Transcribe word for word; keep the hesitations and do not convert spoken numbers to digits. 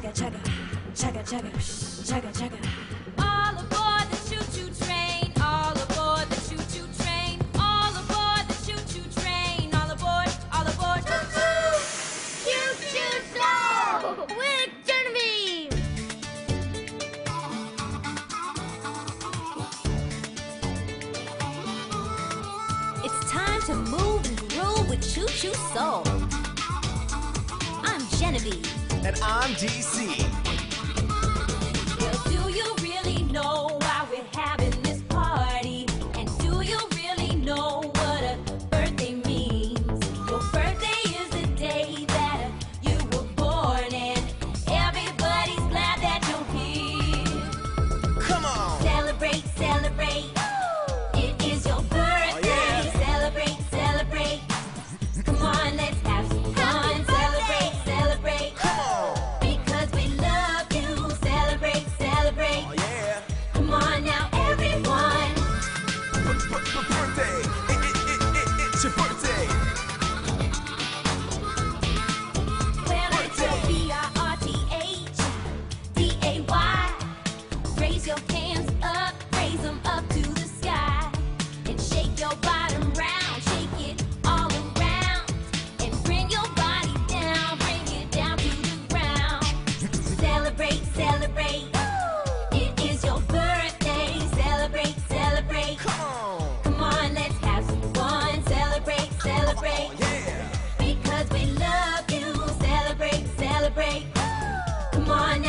chugga chugga, chugga chugga, chugga chugga. All aboard the choo-choo train, all aboard the choo-choo train, all aboard the choo-choo train, all aboard, all aboard. Choo-choo! Choo-choo slow with Genevieve. It's time to move and groove with Choo-Choo Soul. I'm Genevieve. And I'm D C. Well, do you really know why we're having this party? And do you really know what a birthday means? Your birthday is the day that you were born, and everybody's glad that you're here. Come on! Celebrate, celebrate. It is your birthday. Oh, yeah. Celebrate, celebrate. Come on, let's have some fun. Celebrate, celebrate. Come on! Because we love you. Celebrate, celebrate. Oh, yeah! Come on now, everyone. Birthday! It, it, it, it, it's your birthday! Well, it's a B R R T H D A Y. Raise your hands up, raise them up to the sky. And shake your bottom round, shake it all around. And bring your body down, bring it down to the ground. Celebrate, celebrate. It is your birthday. Celebrate, celebrate. Come on! Come on, let's have some fun. Celebrate, celebrate. Oh, yeah! Because we love you. Celebrate, celebrate. Come on